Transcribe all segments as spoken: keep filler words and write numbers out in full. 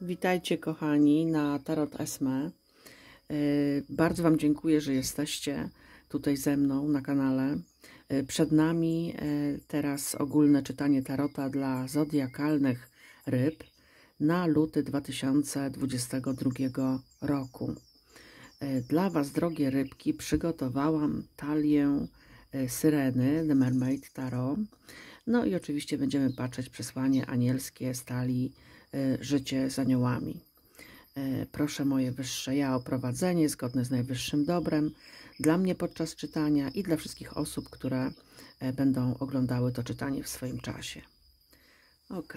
Witajcie kochani na Tarot Esme. Bardzo Wam dziękuję, że jesteście tutaj ze mną na kanale. Przed nami teraz ogólne czytanie tarota dla zodiakalnych ryb na luty dwa tysiące dwudziestego drugiego roku. Dla Was, drogie rybki, przygotowałam talię Syreny, The Mermaid Tarot. No i oczywiście będziemy patrzeć przesłanie anielskie z talii Życie z aniołami. Proszę moje wyższe ja o prowadzenie zgodne z najwyższym dobrem dla mnie podczas czytania i dla wszystkich osób, które będą oglądały to czytanie w swoim czasie. Ok.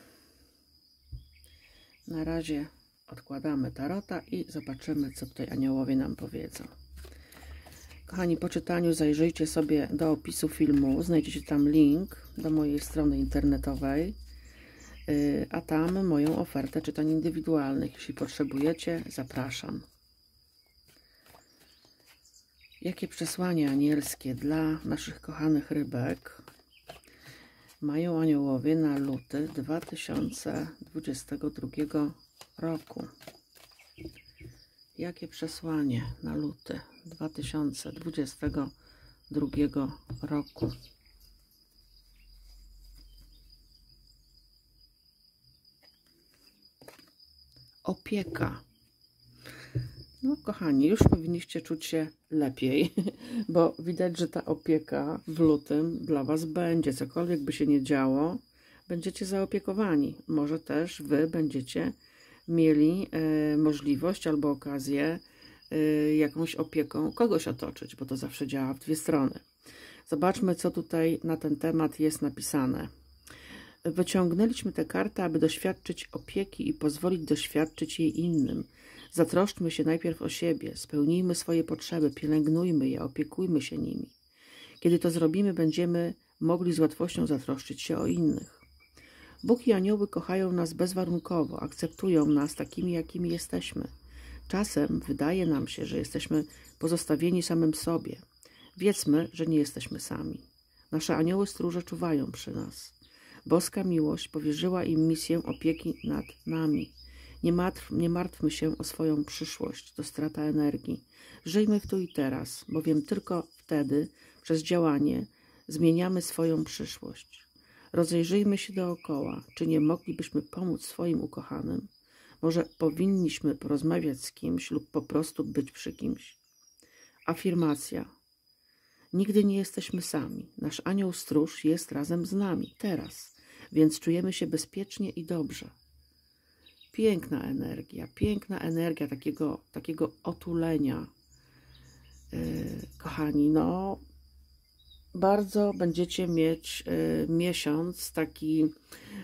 Na razie odkładamy tarota i zobaczymy, co tutaj aniołowie nam powiedzą. Kochani, po czytaniu zajrzyjcie sobie do opisu filmu. Znajdziecie tam link do mojej strony internetowej, a tam moją ofertę czytań indywidualnych. Jeśli potrzebujecie, zapraszam. Jakie przesłanie anielskie dla naszych kochanych rybek mają aniołowie na luty dwa tysiące dwudziestego drugiego roku? Jakie przesłanie na luty dwa tysiące dwudziestego drugiego roku? Opieka. No kochani, już powinniście czuć się lepiej, bo widać, że ta opieka w lutym dla Was będzie. Cokolwiek by się nie działo, będziecie zaopiekowani. Może też Wy będziecie mieli e, możliwość albo okazję e, jakąś opieką kogoś otoczyć, bo to zawsze działa w dwie strony. Zobaczmy, co tutaj na ten temat jest napisane. Wyciągnęliśmy tę kartę, aby doświadczyć opieki i pozwolić doświadczyć jej innym. Zatroszczmy się najpierw o siebie, spełnijmy swoje potrzeby, pielęgnujmy je, opiekujmy się nimi. Kiedy to zrobimy, będziemy mogli z łatwością zatroszczyć się o innych. Bóg i anioły kochają nas bezwarunkowo, akceptują nas takimi, jakimi jesteśmy. Czasem wydaje nam się, że jesteśmy pozostawieni samym sobie. Wiedzmy, że nie jesteśmy sami. Nasze anioły stróże czuwają przy nas. Boska miłość powierzyła im misję opieki nad nami. Nie, martw, nie martwmy się o swoją przyszłość, to strata energii. Żyjmy w tu i teraz, bowiem tylko wtedy, przez działanie, zmieniamy swoją przyszłość. Rozejrzyjmy się dookoła, czy nie moglibyśmy pomóc swoim ukochanym. Może powinniśmy porozmawiać z kimś lub po prostu być przy kimś. Afirmacja. Nigdy nie jesteśmy sami. Nasz anioł stróż jest razem z nami, teraz, więc czujemy się bezpiecznie i dobrze. Piękna energia, piękna energia takiego, takiego otulenia. Yy, kochani, no bardzo będziecie mieć yy, miesiąc taki, yy,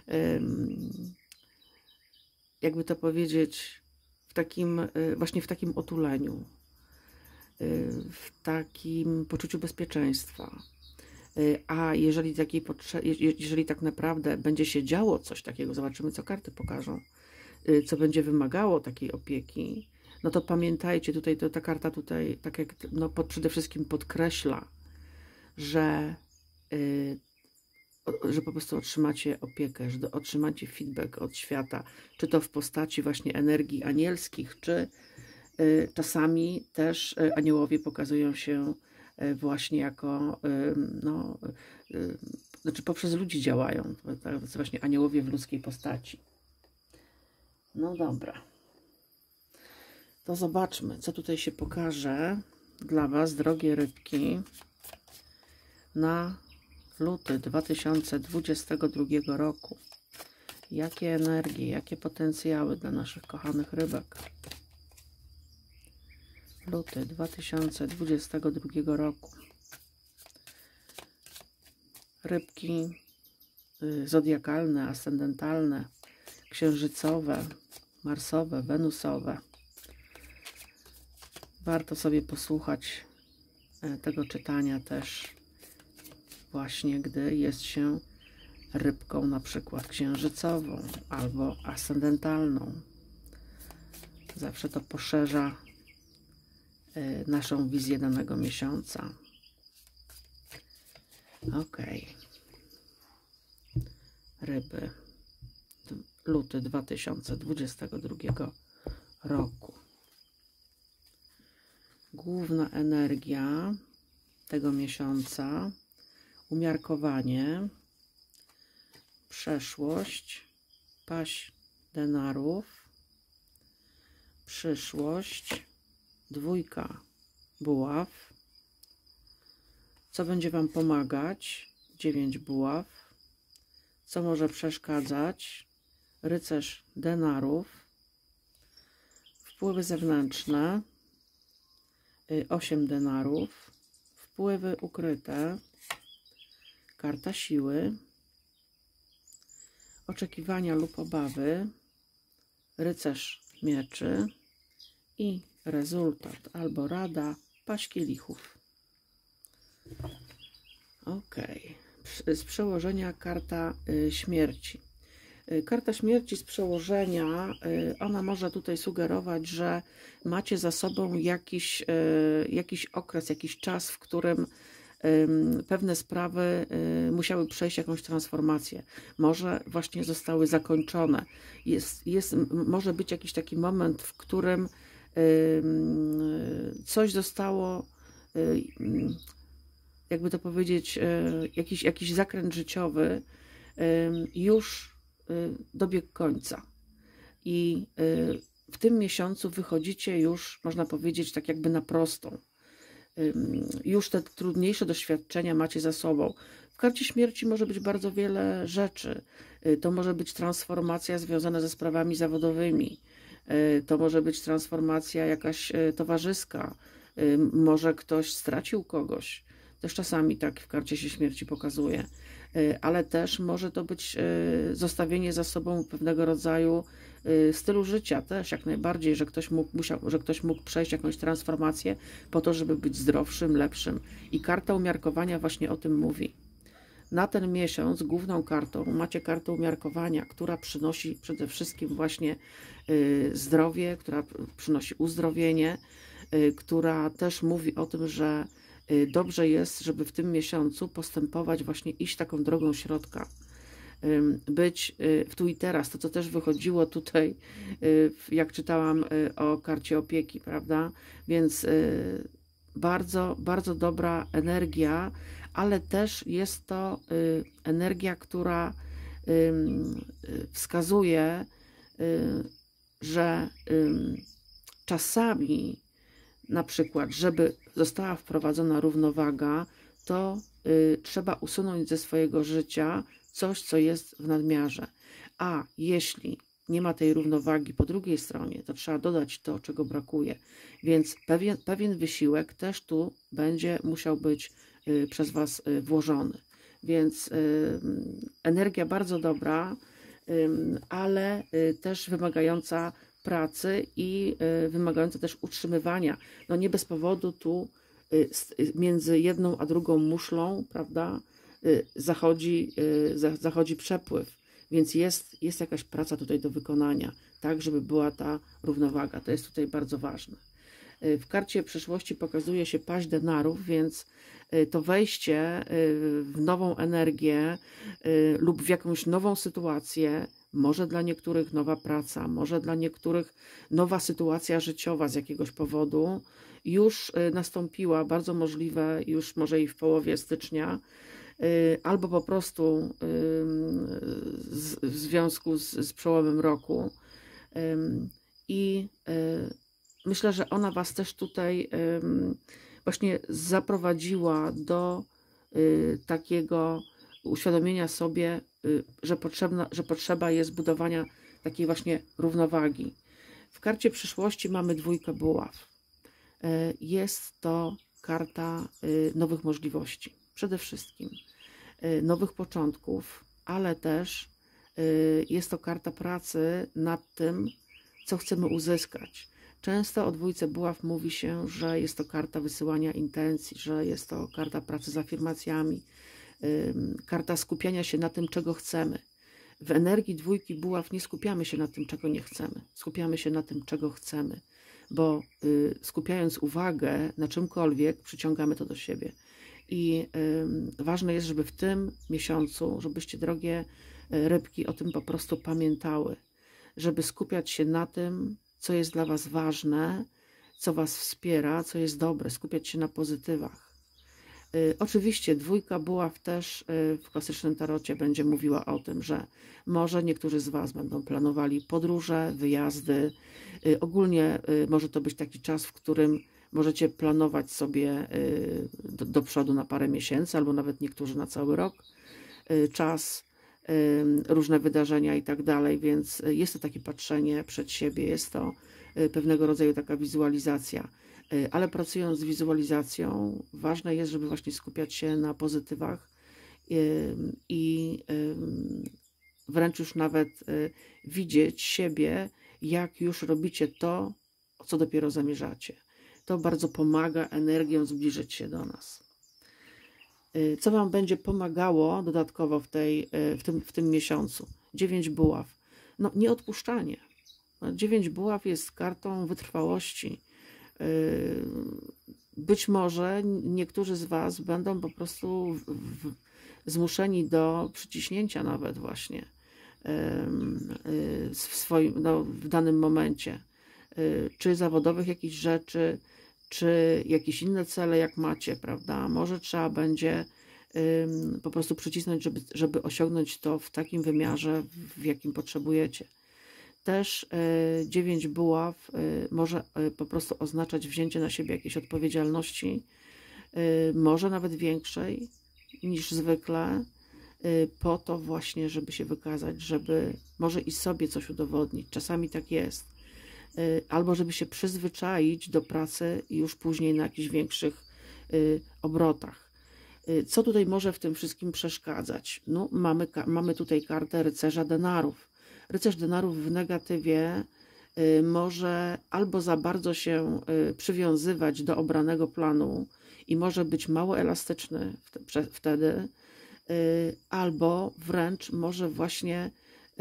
jakby to powiedzieć, w takim, yy, właśnie w takim otuleniu, w takim poczuciu bezpieczeństwa. A jeżeli, takiej jeżeli tak naprawdę będzie się działo coś takiego, zobaczymy, co karty pokażą, co będzie wymagało takiej opieki, no to pamiętajcie, tutaj to, ta karta tutaj tak jak no, pod, przede wszystkim podkreśla, że, yy, że po prostu otrzymacie opiekę, że otrzymacie feedback od świata, czy to w postaci właśnie energii anielskich, czy czasami też aniołowie pokazują się właśnie jako, no, znaczy poprzez ludzi działają, to właśnie aniołowie w ludzkiej postaci. No dobra. To zobaczmy, co tutaj się pokaże dla Was, drogie rybki, na luty dwa tysiące dwudziestego drugiego roku. Jakie energie, jakie potencjały dla naszych kochanych rybek. Luty dwa tysiące dwudziestego drugiego roku. Rybki y, zodiakalne, ascendentalne, księżycowe, marsowe, wenusowe. Warto sobie posłuchać y, tego czytania też właśnie, gdy jest się rybką na przykład księżycową albo ascendentalną. Zawsze to poszerza naszą wizję danego miesiąca. Ok. Ryby. luty dwa tysiące dwudziestego drugiego roku. Główna energia tego miesiąca, umiarkowanie, przeszłość, paź denarów, przyszłość, dwójka buław. Co będzie Wam pomagać? Dziewięć buław. Co może przeszkadzać? Rycerz denarów. Wpływy zewnętrzne. osiem denarów. Wpływy ukryte. Karta siły. Oczekiwania lub obawy. Rycerz mieczy. I rezultat albo rada, paź kielichów. Ok. Z przełożenia karta y, śmierci. Y, karta śmierci z przełożenia, y, ona może tutaj sugerować, że macie za sobą jakiś, y, jakiś okres, jakiś czas, w którym pewne sprawy musiały przejść jakąś transformację. Może właśnie zostały zakończone. Jest, jest, może być jakiś taki moment, w którym coś zostało, jakby to powiedzieć, jakiś, jakiś zakręt życiowy już dobiegł końca. I w tym miesiącu wychodzicie już, można powiedzieć, tak jakby na prostą. Już te trudniejsze doświadczenia macie za sobą. W karcie śmierci może być bardzo wiele rzeczy. To może być transformacja związana ze sprawami zawodowymi. To może być transformacja jakaś towarzyska. Może ktoś stracił kogoś. Też czasami tak w karcie się śmierci pokazuje. Ale też może to być zostawienie za sobą pewnego rodzaju stylu życia też jak najbardziej, że ktoś mógł, musiał, że ktoś mógł przejść jakąś transformację po to, żeby być zdrowszym, lepszym. I karta umiarkowania właśnie o tym mówi. Na ten miesiąc główną kartą macie kartę umiarkowania, która przynosi przede wszystkim właśnie zdrowie, która przynosi uzdrowienie, która też mówi o tym, że dobrze jest, żeby w tym miesiącu postępować, właśnie iść taką drogą środka. Być w tu i teraz, to co też wychodziło tutaj, jak czytałam o karcie opieki, prawda? Więc bardzo, bardzo dobra energia, ale też jest to energia, która wskazuje, że czasami na przykład, żeby została wprowadzona równowaga, to trzeba usunąć ze swojego życia coś, co jest w nadmiarze. A jeśli nie ma tej równowagi po drugiej stronie, to trzeba dodać to, czego brakuje. Więc pewien, pewien wysiłek też tu będzie musiał być y, przez Was y, włożony. Więc y, energia bardzo dobra, y, ale y, też wymagająca pracy i y, wymagająca też utrzymywania. No nie bez powodu tu y, między jedną a drugą muszlą, prawda, zachodzi, zachodzi przepływ, więc jest, jest jakaś praca tutaj do wykonania, tak żeby była ta równowaga. To jest tutaj bardzo ważne. W karcie przyszłości pokazuje się paź denarów, więc to wejście w nową energię lub w jakąś nową sytuację, może dla niektórych nowa praca, może dla niektórych nowa sytuacja życiowa z jakiegoś powodu już nastąpiła, bardzo możliwe już może i w połowie stycznia, albo po prostu w związku z, z przełomem roku. I myślę, że ona Was też tutaj właśnie zaprowadziła do takiego uświadomienia sobie, że, potrzebna, że potrzeba jest budowania takiej właśnie równowagi. W karcie przyszłości mamy dwójkę buław. Jest to karta nowych możliwości. Przede wszystkim nowych początków, ale też jest to karta pracy nad tym, co chcemy uzyskać. Często o dwójce buław mówi się, że jest to karta wysyłania intencji, że jest to karta pracy z afirmacjami, karta skupiania się na tym, czego chcemy. W energii dwójki buław nie skupiamy się na tym, czego nie chcemy. Skupiamy się na tym, czego chcemy, bo skupiając uwagę na czymkolwiek, przyciągamy to do siebie. I y, ważne jest, żeby w tym miesiącu, żebyście drogie rybki o tym po prostu pamiętały, żeby skupiać się na tym, co jest dla Was ważne, co Was wspiera, co jest dobre, skupiać się na pozytywach. Y, oczywiście dwójka buław też y, w klasycznym tarocie będzie mówiła o tym, że może niektórzy z Was będą planowali podróże, wyjazdy. Y, ogólnie y, może to być taki czas, w którym możecie planować sobie y, do, do przodu na parę miesięcy, albo nawet niektórzy na cały rok y, czas, y, różne wydarzenia i tak dalej, więc jest to takie patrzenie przed siebie, jest to y, pewnego rodzaju taka wizualizacja. Ale pracując z wizualizacją, ważne jest, żeby właśnie skupiać się na pozytywach i wręcz już nawet widzieć siebie, jak już robicie to, co dopiero zamierzacie. To bardzo pomaga energią zbliżyć się do nas. Co Wam będzie pomagało dodatkowo w, tej, w, tym, w tym miesiącu? Dziewięć buław. No, nieodpuszczanie. Dziewięć buław jest kartą wytrwałości. Być może niektórzy z Was będą po prostu w, w, zmuszeni do przyciśnięcia nawet właśnie w swoim, no, w danym momencie, czy zawodowych jakichś rzeczy, czy jakieś inne cele jak macie, prawda? Może trzeba będzie po prostu przycisnąć, żeby, żeby osiągnąć to w takim wymiarze, w jakim potrzebujecie. Też dziewięć buław może po prostu oznaczać wzięcie na siebie jakiejś odpowiedzialności, może nawet większej niż zwykle, po to właśnie, żeby się wykazać, żeby może i sobie coś udowodnić. Czasami tak jest. Albo żeby się przyzwyczaić do pracy już później na jakichś większych obrotach. Co tutaj może w tym wszystkim przeszkadzać? No, mamy, mamy tutaj kartę rycerza denarów. Rycerz denarów w negatywie y, może albo za bardzo się y, przywiązywać do obranego planu i może być mało elastyczny w wtedy, y, albo wręcz może właśnie y,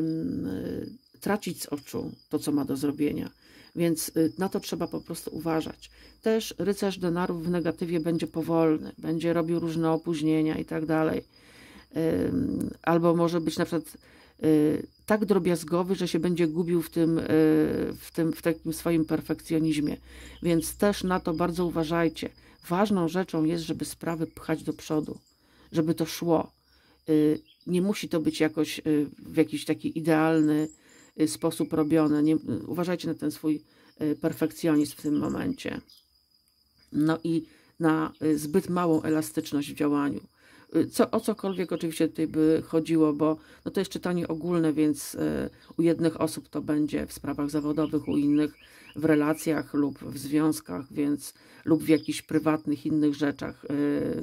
y, tracić z oczu to, co ma do zrobienia. Więc y, na to trzeba po prostu uważać. Też rycerz denarów w negatywie będzie powolny, będzie robił różne opóźnienia i tak dalej. Albo może być na przykład tak drobiazgowy, że się będzie gubił w tym, w tym, w takim swoim perfekcjonizmie. Więc też na to bardzo uważajcie. Ważną rzeczą jest, żeby sprawy pchać do przodu, żeby to szło. Nie musi to być jakoś w jakiś taki idealny sposób robione. Nie, uważajcie na ten swój perfekcjonizm w tym momencie. No i na zbyt małą elastyczność w działaniu. Co, o cokolwiek oczywiście tutaj by chodziło, bo no to jest czytanie ogólne, więc y, u jednych osób to będzie w sprawach zawodowych, u innych w relacjach lub w związkach, więc lub w jakichś prywatnych innych rzeczach y,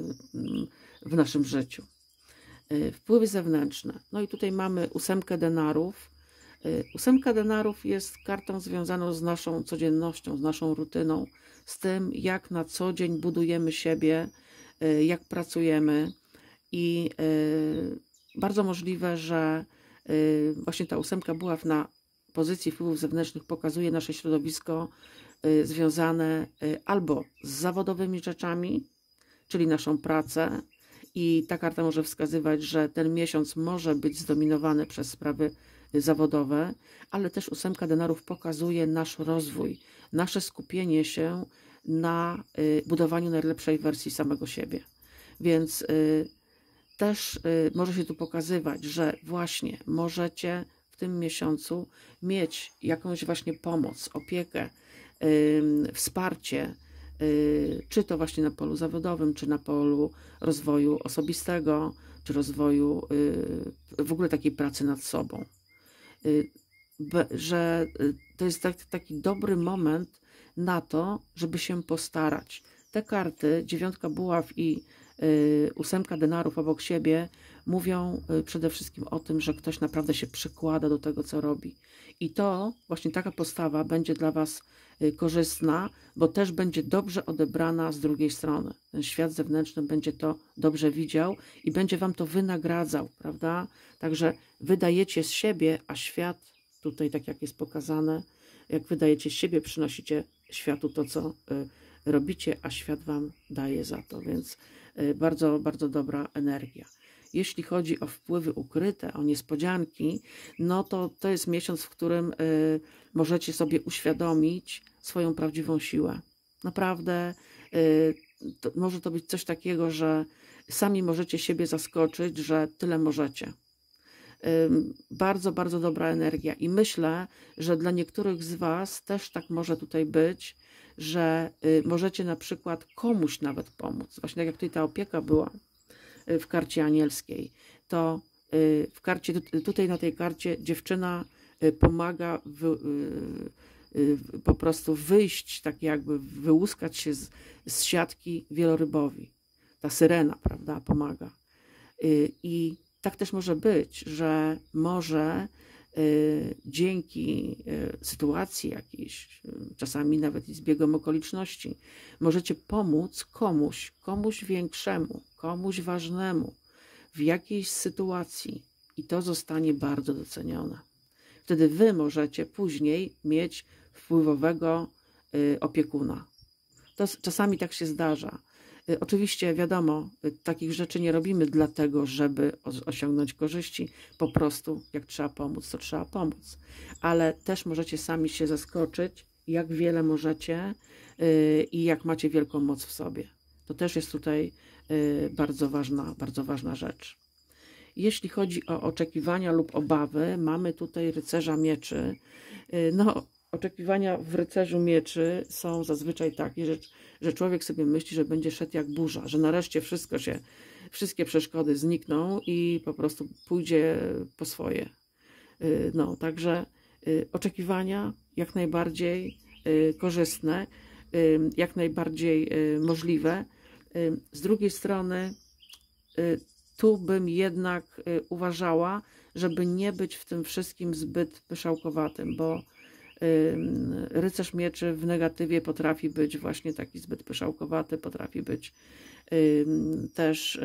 y, w naszym życiu. Y, wpływy zewnętrzne. No i tutaj mamy ósemkę denarów. Y, ósemka denarów jest kartą związaną z naszą codziennością, z naszą rutyną, z tym, jak na co dzień budujemy siebie, y, jak pracujemy. I y, bardzo możliwe, że y, właśnie ta ósemka buław na pozycji wpływów zewnętrznych pokazuje nasze środowisko y, związane y, albo z zawodowymi rzeczami, czyli naszą pracę. I ta karta może wskazywać, że ten miesiąc może być zdominowany przez sprawy zawodowe, ale też ósemka denarów pokazuje nasz rozwój, nasze skupienie się na y, budowaniu najlepszej wersji samego siebie. Więc y, też y, może się tu pokazywać, że właśnie możecie w tym miesiącu mieć jakąś właśnie pomoc, opiekę, y, wsparcie, y, czy to właśnie na polu zawodowym, czy na polu rozwoju osobistego, czy rozwoju y, w ogóle takiej pracy nad sobą. Y, be, że y, to jest tak, taki dobry moment na to, żeby się postarać. Te karty, dziewiątka buław i ósemka denarów obok siebie mówią przede wszystkim o tym, że ktoś naprawdę się przykłada do tego, co robi. I to właśnie taka postawa będzie dla Was korzystna, bo też będzie dobrze odebrana z drugiej strony. Ten świat zewnętrzny będzie to dobrze widział i będzie Wam to wynagradzał, prawda? Także wydajecie z siebie, a świat tutaj, tak jak jest pokazane, jak wydajecie z siebie, przynosicie światu to, co robicie, a świat Wam daje za to, więc bardzo, bardzo dobra energia. jeśli chodzi o wpływy ukryte, o niespodzianki, no to to jest miesiąc, w którym y, możecie sobie uświadomić swoją prawdziwą siłę. Naprawdę y, to, może to być coś takiego, że sami możecie siebie zaskoczyć, że tyle możecie. Bardzo, bardzo dobra energia i myślę, że dla niektórych z Was też tak może tutaj być, że możecie na przykład komuś nawet pomóc. Właśnie tak jak tutaj ta opieka była w karcie anielskiej, to w karcie, tutaj na tej karcie dziewczyna pomaga w, po prostu wyjść, tak jakby wyłuskać się z, z siatki wielorybowi. Ta syrena, prawda, pomaga. I tak też może być, że może y, dzięki y, sytuacji jakiejś, y, czasami nawet i zbiegom okoliczności, możecie pomóc komuś, komuś większemu, komuś ważnemu w jakiejś sytuacji i to zostanie bardzo docenione. Wtedy wy możecie później mieć wpływowego y, opiekuna. To czasami tak się zdarza. Oczywiście wiadomo, takich rzeczy nie robimy dlatego, żeby osiągnąć korzyści. Po prostu jak trzeba pomóc, to trzeba pomóc. Ale też możecie sami się zaskoczyć, jak wiele możecie i jak macie wielką moc w sobie. To też jest tutaj bardzo ważna, bardzo ważna rzecz. Jeśli chodzi o oczekiwania lub obawy, mamy tutaj rycerza mieczy. No, oczekiwania w rycerzu mieczy są zazwyczaj takie, że, że człowiek sobie myśli, że będzie szedł jak burza, że nareszcie wszystko się, wszystkie przeszkody znikną i po prostu pójdzie po swoje. No, także oczekiwania jak najbardziej korzystne, jak najbardziej możliwe. Z drugiej strony tu bym jednak uważała, żeby nie być w tym wszystkim zbyt pyszałkowatym, bo rycerz mieczy w negatywie potrafi być właśnie taki zbyt pyszałkowaty, potrafi być też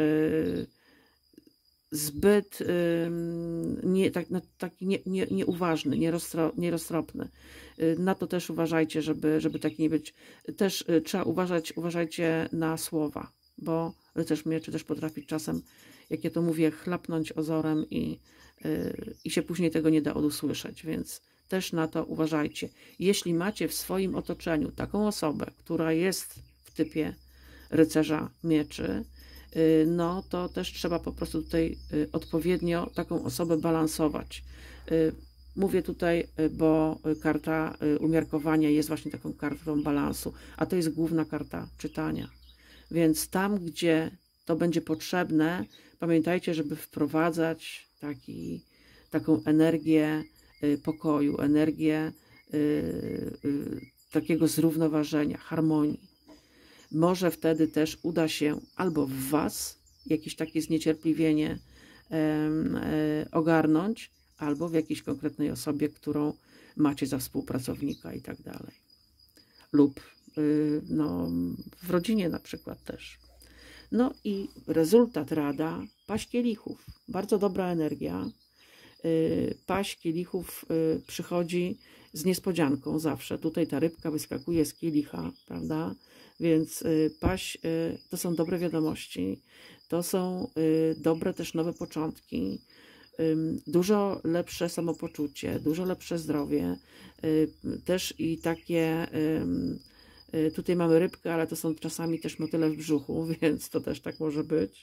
zbyt nie, tak, taki nie, nie, nieuważny, nieroztro, nieroztropny. Na to też uważajcie, żeby, żeby taki nie być. Też trzeba uważać, uważajcie na słowa, bo rycerz mieczy też potrafi czasem, jak ja to mówię, chlapnąć ozorem i, i się później tego nie da odusłyszeć, więc też na to uważajcie. Jeśli macie w swoim otoczeniu taką osobę, która jest w typie rycerza mieczy, no to też trzeba po prostu tutaj odpowiednio taką osobę balansować. Mówię tutaj, bo karta umiarkowania jest właśnie taką kartą balansu, a to jest główna karta czytania. Więc tam, gdzie to będzie potrzebne, pamiętajcie, żeby wprowadzać taki, taką energię pokoju, energię y, y, takiego zrównoważenia, harmonii. Może wtedy też uda się albo w Was jakieś takie zniecierpliwienie y, y, ogarnąć, albo w jakiejś konkretnej osobie, którą macie za współpracownika i tak dalej. Lub y, no, w rodzinie na przykład też. No i rezultat, rada, paść kielichów. Bardzo dobra energia. Paść kielichów przychodzi z niespodzianką zawsze. Tutaj ta rybka wyskakuje z kielicha, prawda? Więc paść to są dobre wiadomości, to są dobre też nowe początki, dużo lepsze samopoczucie, dużo lepsze zdrowie, też i takie, tutaj mamy rybkę, ale to są czasami też motyle w brzuchu, więc to też tak może być.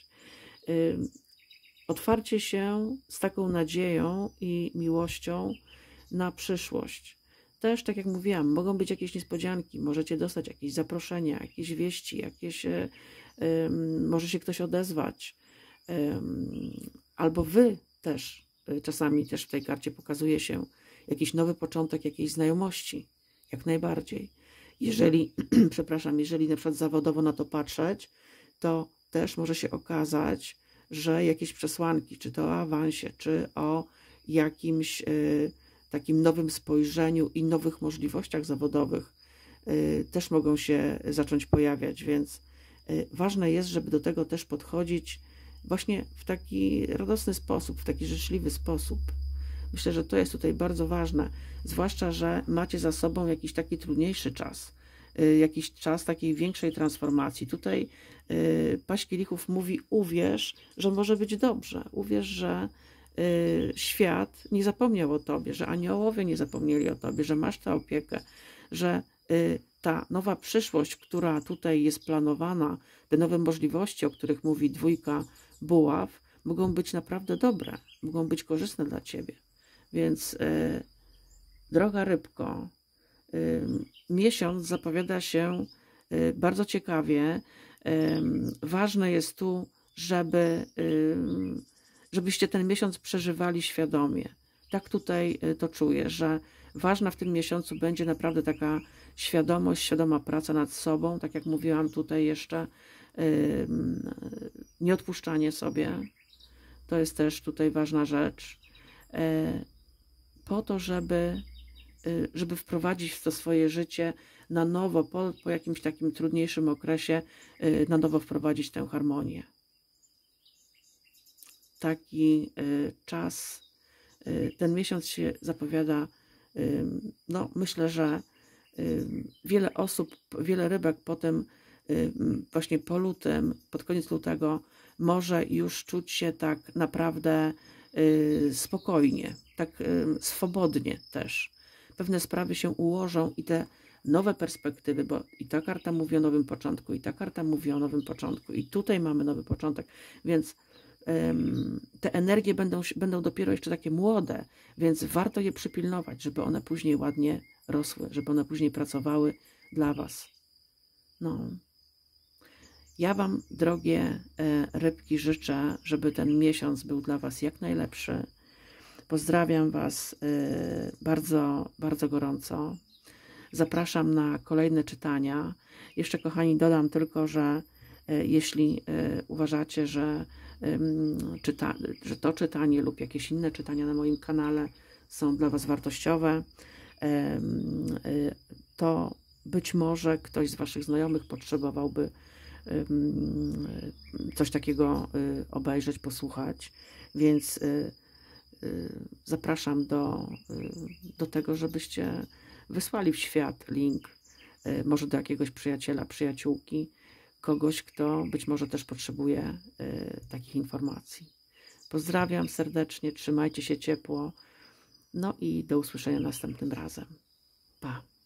Otwarcie się z taką nadzieją i miłością na przyszłość. Też, tak jak mówiłam, mogą być jakieś niespodzianki, możecie dostać jakieś zaproszenia, jakieś wieści, jakieś, um, może się ktoś odezwać. Um, albo wy też, czasami też w tej karcie pokazuje się jakiś nowy początek jakiejś znajomości, jak najbardziej. Jeżeli, przepraszam, jeżeli na przykład zawodowo na to patrzeć, to też może się okazać, że jakieś przesłanki, czy to o awansie, czy o jakimś y, takim nowym spojrzeniu i nowych możliwościach zawodowych y, też mogą się zacząć pojawiać, więc y, ważne jest, żeby do tego też podchodzić właśnie w taki radosny sposób, w taki życzliwy sposób. Myślę, że to jest tutaj bardzo ważne, zwłaszcza, że macie za sobą jakiś taki trudniejszy czas. jakiś czas takiej większej transformacji. Tutaj paź kielichów mówi: uwierz, że może być dobrze, uwierz, że świat nie zapomniał o tobie, że aniołowie nie zapomnieli o tobie, że masz tę opiekę, że ta nowa przyszłość, która tutaj jest planowana, te nowe możliwości, o których mówi dwójka buław, mogą być naprawdę dobre, mogą być korzystne dla ciebie. Więc y, droga rybko, y, miesiąc zapowiada się y, bardzo ciekawie. Y, ważne jest tu, żeby, y, żebyście ten miesiąc przeżywali świadomie. Tak tutaj y, to czuję, że ważna w tym miesiącu będzie naprawdę taka świadomość, świadoma praca nad sobą, tak jak mówiłam tutaj jeszcze, y, nieodpuszczanie sobie. To jest też tutaj ważna rzecz. Y, po to, żeby, y, żeby wprowadzić w to swoje życie na nowo, po, po jakimś takim trudniejszym okresie, y, na nowo wprowadzić tę harmonię. Taki y, czas, y, ten miesiąc się zapowiada, y, no myślę, że wiele osób, wiele rybek potem właśnie po lutym, pod koniec lutego może już czuć się tak naprawdę spokojnie, tak swobodnie też. Pewne sprawy się ułożą i te nowe perspektywy, bo i ta karta mówi o nowym początku, i ta karta mówi o nowym początku, i tutaj mamy nowy początek, więc te energie będą, będą dopiero jeszcze takie młode, więc warto je przypilnować, żeby one później ładnie rosły, żeby one później pracowały dla was. No. Ja wam, drogie rybki, życzę, żeby ten miesiąc był dla was jak najlepszy. Pozdrawiam was bardzo, bardzo gorąco. Zapraszam na kolejne czytania. Jeszcze, kochani, dodam tylko, że jeśli uważacie, że, czyta, że to czytanie lub jakieś inne czytania na moim kanale są dla was wartościowe, to być może ktoś z waszych znajomych potrzebowałby coś takiego obejrzeć, posłuchać, więc zapraszam do, do tego, żebyście wysłali w świat link, może do jakiegoś przyjaciela, przyjaciółki, kogoś, kto być może też potrzebuje takich informacji. Pozdrawiam serdecznie, trzymajcie się ciepło, no i do usłyszenia następnym razem. Pa!